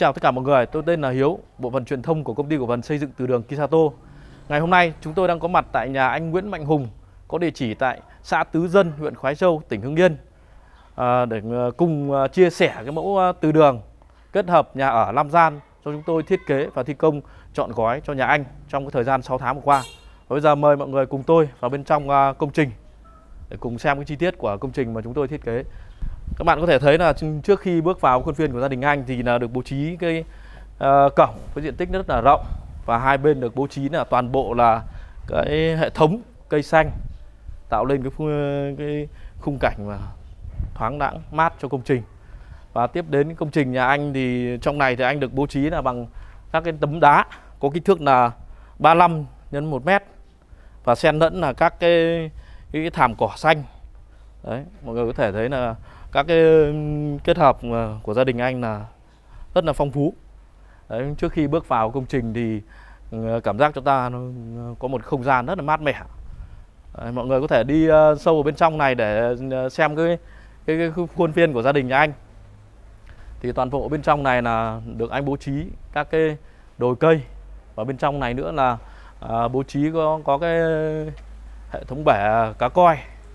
chào tất cả mọi người, tôi tên là Hiếu, bộ phận truyền thông của công ty cổ phần xây dựng Từ Đường Kisato. Ngày hôm nay chúng tôi đang có mặt tại nhà anh Nguyễn Mạnh Hùng, có địa chỉ tại xã Tứ Dân, huyện Khoái Châu, tỉnh Hưng Yên, để cùng chia sẻ cái mẫu từ đường kết hợp nhà ở 5 gian cho chúng tôi thiết kế và thi công trọn gói cho nhà anh trong cái thời gian 6 tháng vừa qua. Và bây giờ mời mọi người cùng tôi vào bên trong công trình để cùng xem cái chi tiết của công trình mà chúng tôi thiết kế. Các bạn có thể thấy là trước khi bước vào khuôn viên của gia đình anh thì là được bố trí cái cổng với diện tích rất là rộng, và hai bên được bố trí là toàn bộ là cái hệ thống cây xanh tạo lên cái khung cảnh mà thoáng đãng mát cho công trình. Và tiếp đến công trình nhà anh thì trong này thì anh được bố trí là bằng các cái tấm đá có kích thước là 35 x 1 mét và xen lẫn là các cái thảm cỏ xanh. Đấy, mọi người có thể thấy là các cái kết hợp của gia đình anh là rất là phong phú. Đấy, trước khi bước vào công trình thì cảm giác cho ta nó có một không gian rất là mát mẻ. Đấy, mọi người có thể đi sâu vào bên trong này để xem cái khuôn viên của gia đình nhà anh. Thì toàn bộ bên trong này là được anh bố trí các cái đồi cây, và bên trong này nữa là bố trí có cái hệ thống bể cá coi.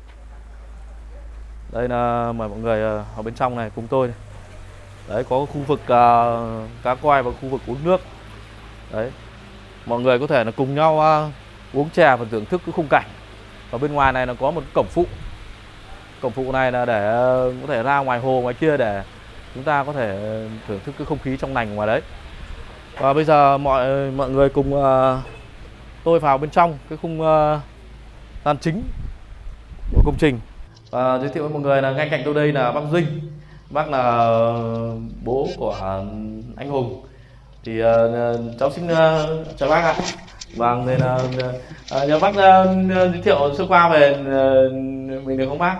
Đây là mời mọi người ở bên trong này cùng tôi. Đấy, có khu vực cá coi và khu vực uống nước. Đấy, mọi người có thể là cùng nhau uống chè và thưởng thức cái khung cảnh. Và bên ngoài này là có một cổng phụ. Cổng phụ này là để có thể ra ngoài hồ ngoài kia để chúng ta có thể thưởng thức cái không khí trong lành ngoài đấy. Và bây giờ mọi người cùng tôi vào bên trong cái khung gian chính của công trình. Và giới thiệu với mọi người là ngay cạnh tôi đây là bác Dinh. Bác là bố của anh Hùng. Thì cháu xin chào bác ạ. Vâng, thì là nhờ bác giới thiệu sơ qua về mình được không bác?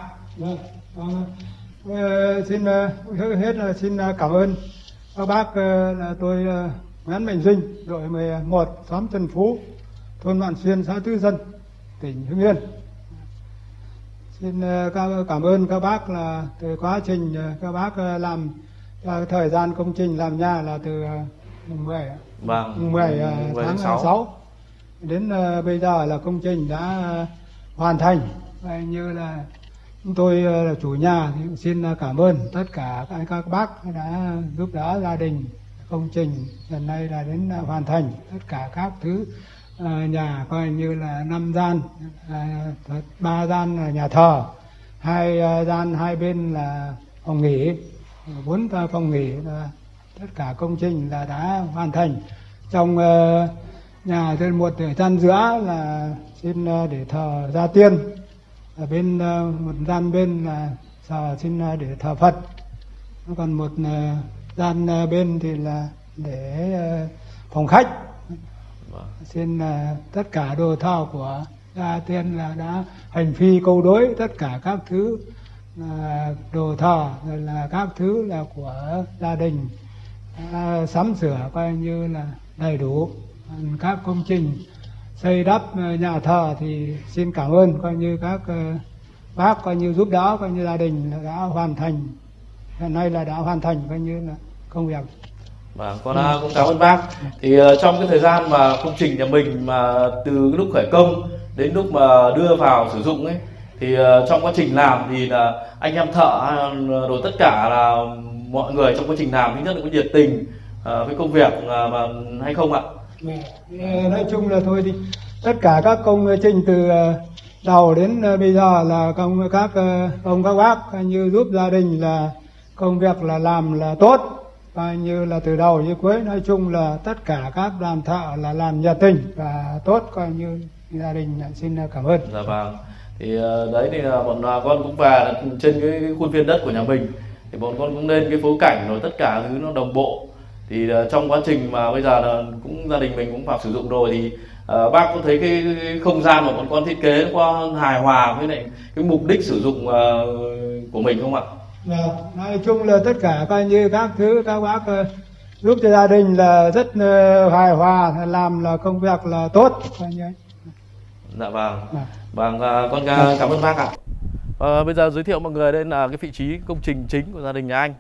Xin hết là xin cảm ơn các bác. Là tôi Nguyễn Mạnh Dinh, đội 11, xóm Trần Phú, thôn Vạn Xuyên, xã Tứ Dân, tỉnh Hưng Yên. Xin cảm ơn các bác là từ quá trình các bác làm thời gian công trình làm nhà là từ mùng 10 tháng 6 đến bây giờ là công trình đã hoàn thành. Như là chúng tôi là chủ nhà thì xin cảm ơn tất cả các bác đã giúp đỡ gia đình. Công trình lần này là đến hoàn thành tất cả các thứ. Nhà coi như là 5 gian, 3 gian là nhà thờ, 2 gian hai bên là phòng nghỉ, 4 phòng nghỉ, là tất cả công trình là đã hoàn thành. Trong nhà trên một gian giữa là xin để thờ gia tiên, ở bên một gian bên là xin để thờ Phật, còn một gian bên thì là để phòng khách. Xin tất cả đồ thờ của gia tiên là đã hành phi câu đối, tất cả các thứ đồ thờ rồi là các thứ là của gia đình sắm sửa coi như là đầy đủ. Các công trình xây đắp nhà thờ thì xin cảm ơn coi như các bác coi như giúp đỡ, coi như gia đình đã hoàn thành. Hiện nay là đã hoàn thành coi như là công việc. Vâng, con cũng cảm ơn bác. Thì trong cái thời gian mà công trình nhà mình mà từ lúc khởi công đến lúc mà đưa vào sử dụng ấy, thì trong quá trình làm thì là anh em thợ rồi tất cả là mọi người trong quá trình làm thứ nhất là có nhiệt tình với công việc mà hay không ạ? Nói chung là thôi thì tất cả các công trình từ đầu đến bây giờ là các bác như giúp gia đình là công việc là làm là tốt, coi như là từ đầu đến cuối. Nói chung là tất cả các đoàn thợ là làm nhiệt tình và tốt, coi như gia đình xin cảm ơn. Dạ vâng. Thì đấy thì là bọn con cũng về trên cái khuôn viên đất của nhà mình thì bọn con cũng lên cái phối cảnh rồi tất cả thứ nó đồng bộ. Thì trong quá trình mà bây giờ là cũng gia đình mình cũng vào sử dụng rồi thì bác có thấy cái không gian mà bọn con thiết kế nó có hài hòa với lại cái mục đích sử dụng của mình không ạ? Nói chung là tất cả coi như các thứ các bác giúp cho gia đình là rất hài hòa, làm là công việc là tốt coi như ấy. Dạ vâng. Vâng, con cảm ơn bác ạ. Bây giờ giới thiệu mọi người đây là cái vị trí công trình chính của gia đình nhà anh.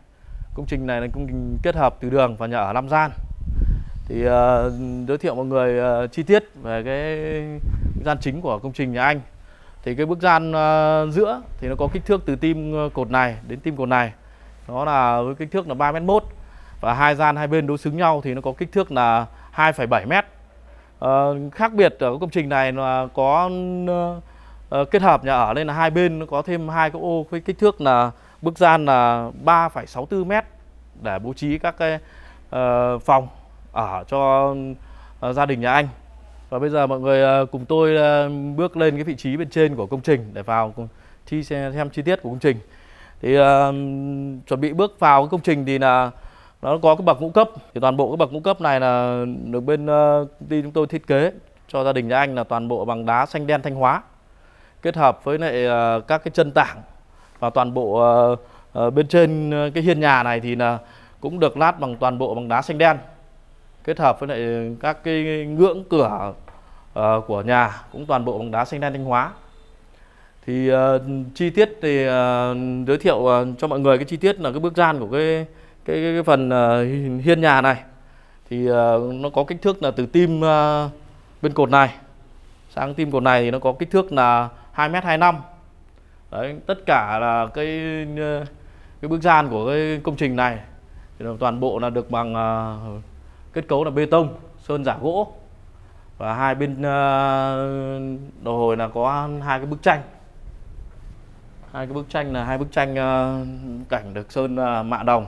Công trình này là công trình kết hợp từ đường và nhà ở 5 gian. Thì giới thiệu mọi người chi tiết về cái gian chính của công trình nhà anh. Thì cái bức gian giữa thì nó có kích thước từ tim cột này đến tim cột này, nó là với kích thước là 3,1 m, và hai gian hai bên đối xứng nhau thì nó có kích thước là 2,7 m. Khác biệt ở công trình này là có kết hợp nhà ở, nên là hai bên nó có thêm hai cái ô với kích thước là bức gian là 3,64 m để bố trí các cái phòng ở cho gia đình nhà anh. Và bây giờ mọi người cùng tôi bước lên cái vị trí bên trên của công trình để vào xem chi tiết của công trình. Thì chuẩn bị bước vào cái công trình thì là nó có cái bậc ngũ cấp. Thì toàn bộ cái bậc ngũ cấp này là được bên công ty chúng tôi thiết kế cho gia đình nhà anh là toàn bộ bằng đá xanh đen Thanh Hóa, kết hợp với lại các cái chân tảng, và toàn bộ bên trên cái hiên nhà này thì là cũng được lát bằng toàn bộ bằng đá xanh đen, kết hợp với lại các cái ngưỡng cửa của nhà cũng toàn bộ bằng đá xanh đen Thanh Hóa. Thì chi tiết thì giới thiệu cho mọi người cái chi tiết là cái bước gian của cái phần hiên nhà này. Thì nó có kích thước là từ tim bên cột này sang tim cột này thì nó có kích thước là 2,25 m. Đấy, tất cả là cái bước gian của cái công trình này thì toàn bộ là được bằng kết cấu là bê tông, sơn giả gỗ, và hai bên đầu hồi là có hai cái bức tranh. Hai cái bức tranh là hai bức tranh cảnh được sơn mạ đồng.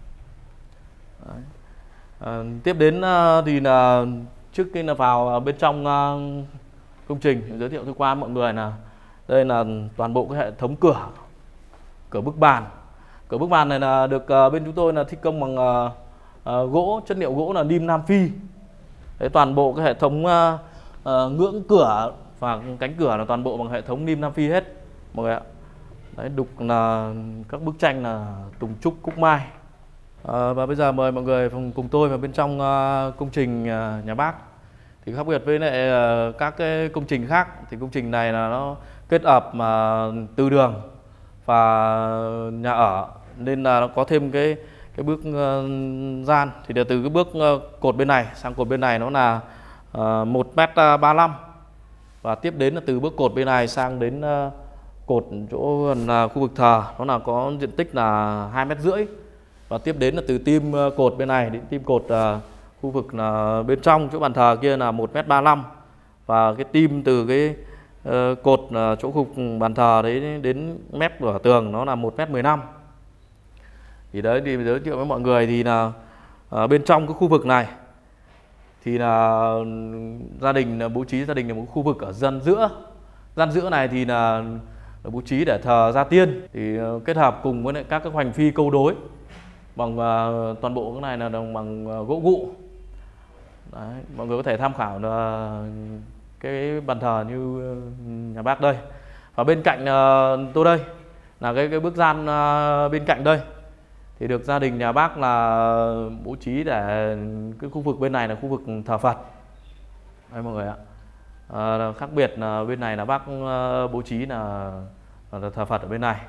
Tiếp đến thì là trước khi là vào bên trong công trình, giới thiệu qua mọi người là đây là toàn bộ cái hệ thống cửa bức bàn. Cửa bức bàn này là được bên chúng tôi là thi công bằng gỗ, chất liệu gỗ là lim Nam Phi. Đấy, toàn bộ cái hệ thống ngưỡng cửa và cánh cửa là toàn bộ bằng hệ thống lim Nam Phi hết mọi người ạ. Đấy, đục là các bức tranh là tùng trúc cúc mai. Và bây giờ mời mọi người cùng tôi vào bên trong công trình nhà bác. Thì khác biệt với lại các cái công trình khác thì công trình này là nó kết hợp từ đường và nhà ở, nên là nó có thêm cái bước gian. Thì từ cái bước cột bên này sang cột bên này nó là 1,35 m, và tiếp đến là từ bước cột bên này sang đến cột chỗ gần khu vực thờ nó là có diện tích là 2,5 m, và tiếp đến là từ tim cột bên này đến tim cột khu vực là bên trong chỗ bàn thờ kia là 1,35 m, và cái tim từ cái cột chỗ khu vực bàn thờ đấy đến mép của tường nó là 1,15 m. Thì đấy, thì giới thiệu với mọi người thì là bên trong cái khu vực này thì là gia đình bố trí gia đình là một khu vực ở gian giữa. Gian giữa này thì là bố trí để thờ gia tiên, thì kết hợp cùng với lại các cái hoành phi câu đối bằng toàn bộ cái này là đồng bằng gỗ gụ. Đấy, mọi người có thể tham khảo là cái bàn thờ như nhà bác đây. Và bên cạnh tôi đây là cái bước gian bên cạnh đây thì được gia đình nhà bác là bố trí để cái khu vực bên này là khu vực thờ Phật. Đây mọi người ạ. Khác biệt là bên này là bác bố trí là thờ Phật ở bên này.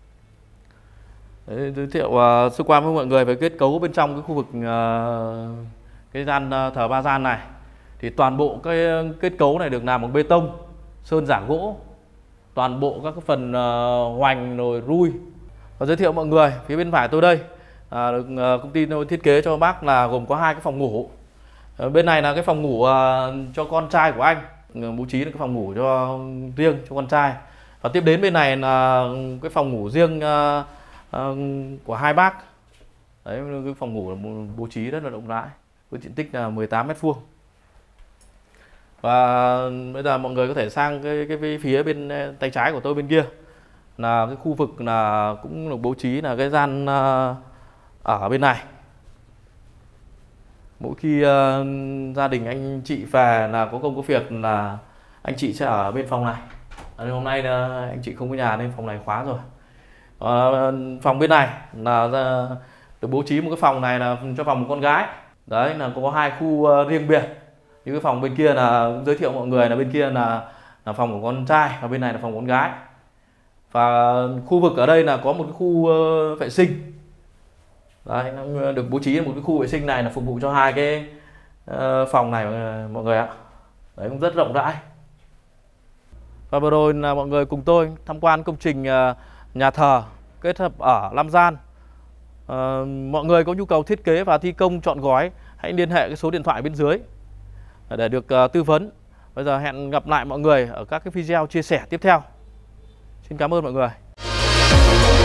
Đấy, giới thiệu sơ qua với mọi người về kết cấu bên trong cái khu vực cái gian thờ ba gian này. Thì toàn bộ cái kết cấu này được làm bằng bê tông, sơn giả gỗ, toàn bộ các cái phần hoành rồi rui. Và giới thiệu mọi người phía bên phải tôi đây được công ty tôi thiết kế cho bác là gồm có hai cái phòng ngủ. Bên này là cái phòng ngủ cho con trai của anh, bố trí cái phòng ngủ cho riêng cho con trai. Và tiếp đến bên này là cái phòng ngủ riêng của hai bác. Đấy, cái phòng ngủ bố trí rất là rộng rãi với diện tích là 18 m². Và bây giờ mọi người có thể sang cái phía bên tay trái của tôi bên kia là cái khu vực là cũng được bố trí là cái gian ở bên này. Mỗi khi gia đình anh chị về là có công có việc là anh chị sẽ ở bên phòng này. Hôm nay anh chị không có nhà nên phòng này khóa rồi. Phòng bên này là được bố trí một cái phòng này là cho phòng một con gái. Đấy là có hai khu riêng biệt. Như cái phòng bên kia là giới thiệu mọi người là bên kia là phòng của con trai, và bên này là phòng của con gái. Và khu vực ở đây là có một cái khu vệ sinh. Đấy, nó được bố trí một cái khu vệ sinh này là phục vụ cho hai cái phòng này mọi người ạ. Đấy, cũng rất rộng rãi. Và vừa rồi là mọi người cùng tôi tham quan công trình nhà thờ kết hợp ở Lam Gian. Mọi người có nhu cầu thiết kế và thi công trọn gói, hãy liên hệ cái số điện thoại bên dưới để được tư vấn. Bây giờ hẹn gặp lại mọi người ở các cái video chia sẻ tiếp theo. Xin cảm ơn mọi người.